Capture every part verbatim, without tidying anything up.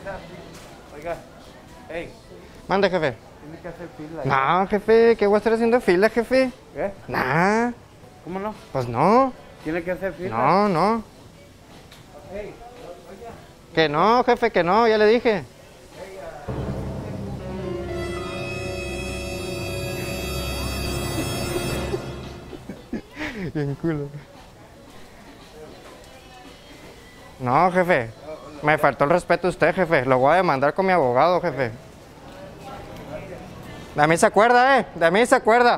Oiga, hey. Mande, jefe. Tiene que hacer fila. No, jefe, ¿qué voy a estar haciendo fila, jefe? ¿Qué? Nah. ¿Cómo no? Pues no. Tiene que hacer fila. No, no. Hey, Que no, jefe, que no, ya le dije. Bien culo. No, jefe. Me faltó el respeto a usted, jefe. Lo voy a demandar con mi abogado, jefe. De mí se acuerda, eh. De mí se acuerda.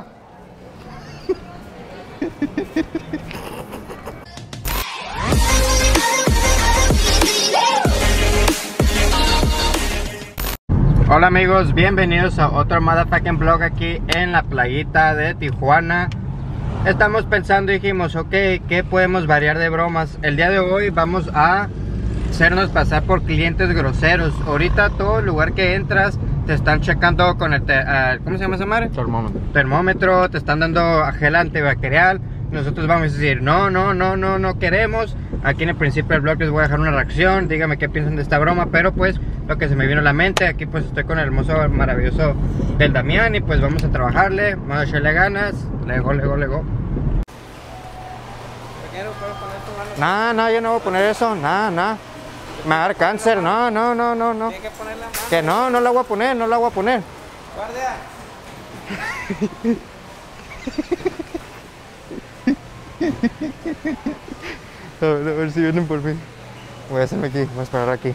Hola amigos, bienvenidos a otro motherfucking vlog aquí en la playita de Tijuana. Estamos pensando y dijimos, ok, ¿qué podemos variar de bromas? El día de hoy vamos a hacernos pasar por clientes groseros. Ahorita todo lugar que entras te están checando con el, te uh, ¿cómo se llama esa madre? Termómetro. Termómetro, te están dando gel antibacterial. Nosotros vamos a decir, no, no, no, no, no queremos. Aquí en el principio del vlog les voy a dejar una reacción. Díganme qué piensan de esta broma, pero pues lo que se me vino a la mente. Aquí pues estoy con el hermoso, maravilloso del Damián. Y pues vamos a trabajarle, vamos a echarle ganas. Lego, lego, lego. No, no, yo no voy a poner eso, no, no. Me va a dar cáncer, no, no, no, no, no. Tiene que poner la mano. Que no, no la voy a poner, no la voy a poner. Guardia. A ver, a ver si vienen por fin. Voy a hacerme aquí, voy a esperar aquí.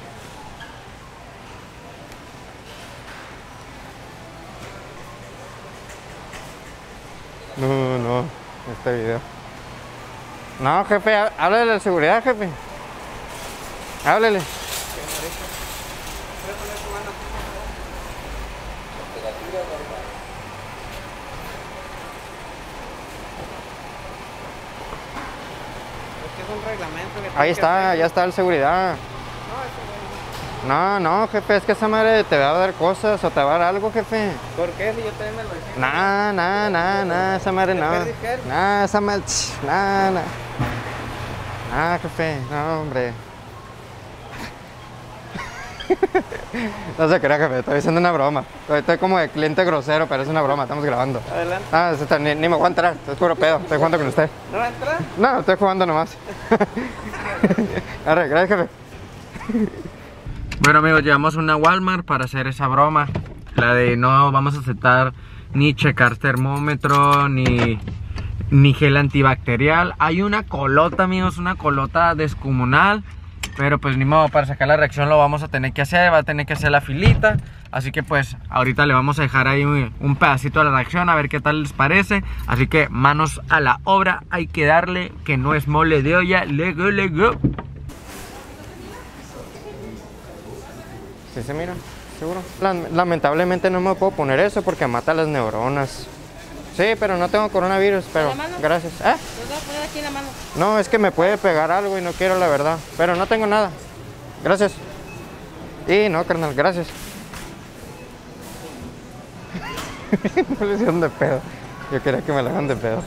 No, no, este video. No, jefe, háblale a la seguridad, jefe. Háblale. Es un reglamento que Ahí está, ya está el seguridad. No, no, jefe, es que esa madre te va a dar cosas o te va a dar algo, jefe. ¿Por qué? Si yo también me lo dije. Nah, nah, nah, nah, esa madre no. Nah, esa madre, nah, nah. Nah, jefe, no, hombre. No se crea, jefe, estoy haciendo una broma. Estoy como de cliente grosero, pero es una broma, estamos grabando. Adelante. Ah, está, ni, ni me voy a entrar, es puro pedo, estoy jugando con usted. ¿No va a entrar? No, estoy jugando nomás. Arre, gracias, jefe. Bueno amigos, llevamos una Walmart para hacer esa broma. La de no vamos a aceptar ni checar termómetro, ni, ni gel antibacterial. Hay una colota, amigos, una colota descomunal. Pero pues ni modo, para sacar la reacción lo vamos a tener que hacer. Va a tener que hacer la filita. Así que pues ahorita le vamos a dejar ahí un, un pedacito de la reacción, a ver qué tal les parece. Así que manos a la obra. Hay que darle, que no es mole de olla. Lego, lego. ¿Sí se mira? ¿Seguro? Lamentablemente no me puedo poner eso porque mata las neuronas. Sí, pero no tengo coronavirus, pero gracias. ¿Eh? ¿Los vas a poner aquí en la mano? No, es que me puede pegar algo y no quiero, la verdad. Pero no tengo nada. Gracias. Y no, carnal, gracias. No le hicieron de pedo. Yo quería que me la hagan de pedo.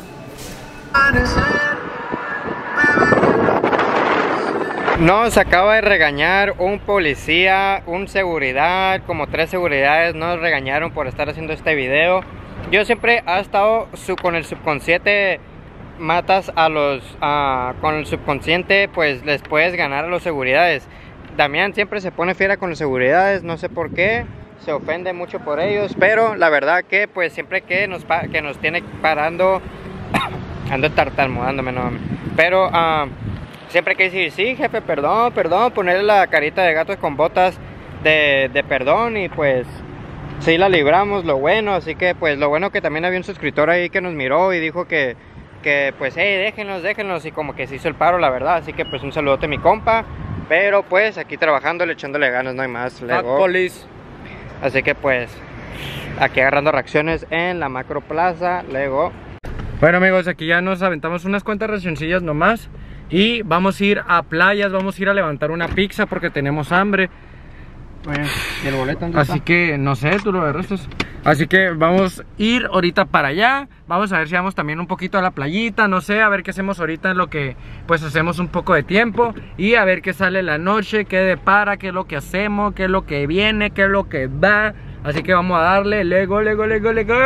Nos acaba de regañar un policía, un seguridad, como tres seguridades nos regañaron por estar haciendo este video. Yo siempre he estado su, con el subconsciente, matas a los, uh, con el subconsciente pues les puedes ganar a los seguridades. Damián siempre se pone fiera con los seguridades, no sé por qué, se ofende mucho por ellos, pero la verdad que pues siempre que nos, que nos tiene parando, ando tartamudándome, no, pero uh, siempre que decir, sí jefe, perdón, perdón, ponerle la carita de gato con botas de, de perdón y pues sí la libramos, lo bueno. Así que pues lo bueno que también había un suscriptor ahí que nos miró y dijo que, que pues hey, déjenlos, déjenlos, y como que se hizo el paro, la verdad. Así que pues un saludote a mi compa. Pero pues aquí trabajándole, echándole ganas, no hay más. Así que pues aquí agarrando reacciones en la Macro Plaza, Lego. Bueno amigos, aquí ya nos aventamos unas cuantas reaccioncillas nomás. Y vamos a ir a playas, vamos a ir a levantar una pizza porque tenemos hambre. Oye, ¿y el boleto dónde Así está? que, no sé, tú lo agarraste. Así que vamos a ir ahorita para allá. Vamos a ver si vamos también un poquito a la playita. No sé, a ver qué hacemos ahorita en lo que pues hacemos un poco de tiempo. Y a ver qué sale la noche, qué depara, qué es lo que hacemos, qué es lo que viene, qué es lo que va. Así que vamos a darle, lego, lego, lego, lego.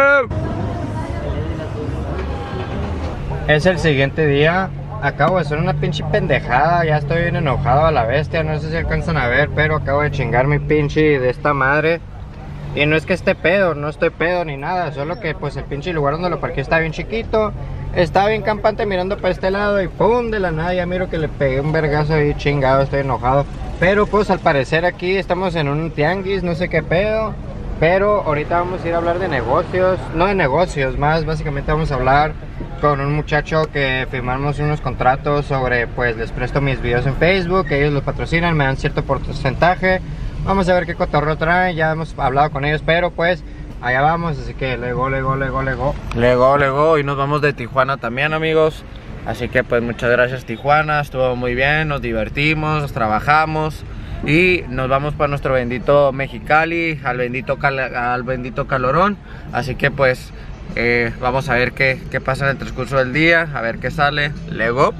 Es el siguiente día. Acabo de hacer una pinche pendejada. Ya estoy bien enojado a la bestia. No sé si alcanzan a ver, pero acabo de chingar mi pinche de esta madre. Y no es que esté pedo, no estoy pedo ni nada. Solo que pues el pinche lugar donde lo parqué está bien chiquito. Está bien campante mirando para este lado. Y pum, de la nada ya miro que le pegué un vergazo ahí chingado. Estoy enojado. Pero pues al parecer aquí estamos en un tianguis. No sé qué pedo. Pero ahorita vamos a ir a hablar de negocios. No de negocios, más básicamente vamos a hablar con un muchacho que firmamos unos contratos sobre, pues les presto mis videos en Facebook, ellos los patrocinan, me dan cierto porcentaje. Vamos a ver qué cotorreo traen, ya hemos hablado con ellos, pero pues allá vamos, así que lego, lego, lego, lego. Lego, lego, y nos vamos de Tijuana también, amigos. Así que pues muchas gracias Tijuana, estuvo muy bien, nos divertimos, trabajamos. Y nos vamos para nuestro bendito Mexicali, al bendito, cal al bendito calorón. Así que pues eh, vamos a ver qué, qué pasa en el transcurso del día, a ver qué sale. Lego.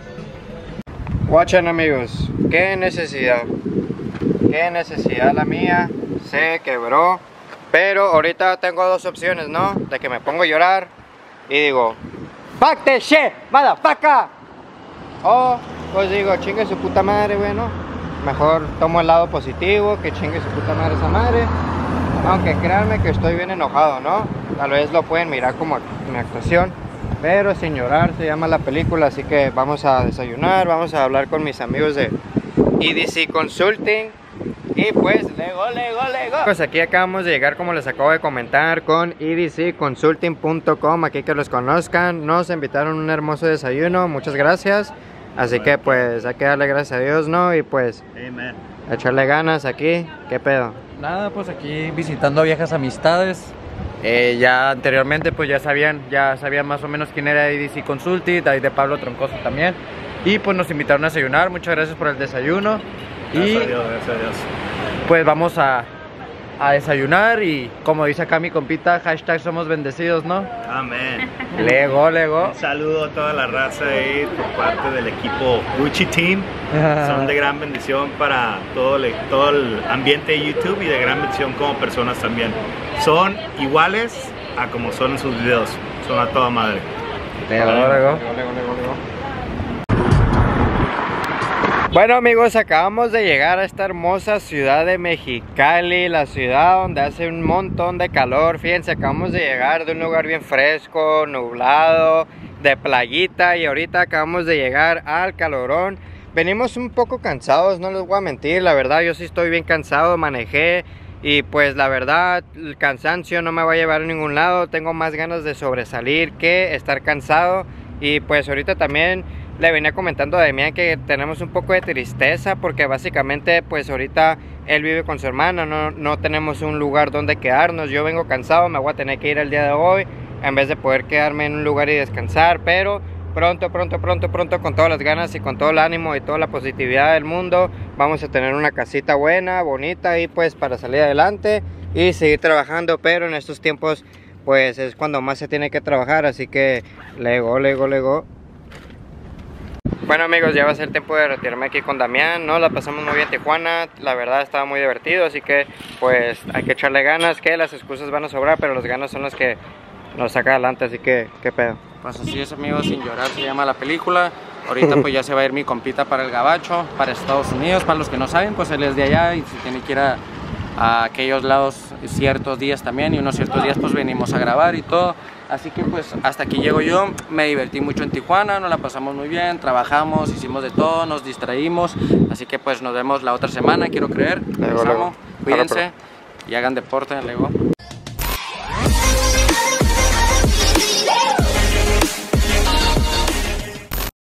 Watchen, amigos, qué necesidad, qué necesidad la mía, se quebró. Pero ahorita tengo dos opciones, ¿no? De que me pongo a llorar y digo fuck the shit, motherfucker. O pues digo, chingue su puta madre, bueno. Mejor tomo el lado positivo, que chingue su puta madre esa madre. Aunque créanme que estoy bien enojado, ¿no? Tal vez lo pueden mirar como mi actuación, pero sin llorar se llama la película. Así que vamos a desayunar, vamos a hablar con mis amigos de E D C Consulting. Y pues, lego, lego, lego. Pues aquí acabamos de llegar, como les acabo de comentar, con E D C Consulting punto com. Aquí que los conozcan, nos invitaron a un hermoso desayuno, muchas gracias. Así que pues hay que darle gracias a Dios, ¿no? Y pues Amen. echarle ganas aquí. ¿Qué pedo? Nada, pues aquí visitando viejas amistades. Eh, ya anteriormente pues ya sabían, ya sabían más o menos quién era E D C Consulting, ahí de Pablo Troncoso también. Y pues nos invitaron a desayunar, muchas gracias por el desayuno. Gracias Y a Dios, gracias a Dios. pues vamos a, a desayunar y como dice acá mi compita, hashtag somos bendecidos, ¿no? Amén. Lego, lego. Un saludo a toda la raza ahí por parte del equipo Gucci Team. Son de gran bendición para todo el, todo el ambiente de YouTube y de gran bendición como personas también. Son iguales a como son en sus videos. Son a toda madre. Lego, lego. Bueno, amigos, acabamos de llegar a esta hermosa ciudad de Mexicali, la ciudad donde hace un montón de calor. Fíjense, acabamos de llegar de un lugar bien fresco, nublado, de playita, y ahorita acabamos de llegar al calorón. Venimos un poco cansados, no les voy a mentir, la verdad yo sí estoy bien cansado, manejé y pues la verdad el cansancio no me va a llevar a ningún lado. Tengo más ganas de sobresalir que estar cansado. Y pues ahorita también le venía comentando a Demian que tenemos un poco de tristeza porque básicamente pues ahorita él vive con su hermana, no, no tenemos un lugar donde quedarnos. Yo vengo cansado, me voy a tener que ir el día de hoy en vez de poder quedarme en un lugar y descansar, pero pronto, pronto, pronto, pronto, con todas las ganas y con todo el ánimo y toda la positividad del mundo, vamos a tener una casita buena, bonita y pues para salir adelante y seguir trabajando. Pero en estos tiempos pues es cuando más se tiene que trabajar, así que lego, lego, lego. Bueno, amigos, ya va a ser tiempo de retirarme aquí con Damián, ¿no? La pasamos muy bien en Tijuana, la verdad estaba muy divertido, así que pues hay que echarle ganas, que las excusas van a sobrar, pero las ganas son las que nos sacan adelante, así que, ¿qué pedo? Pues así es, amigos, sin llorar se llama la película. Ahorita pues ya se va a ir mi compita para el Gabacho, para Estados Unidos. Para los que no saben, pues él es de allá y si tiene que ir a, a aquellos lados ciertos días también, y unos ciertos días pues venimos a grabar y todo. Así que pues hasta aquí llego yo, me divertí mucho en Tijuana, nos la pasamos muy bien, trabajamos, hicimos de todo, nos distraímos. Así que pues nos vemos la otra semana, quiero creer. Luego, luego. Cuídense y hagan deporte, luego.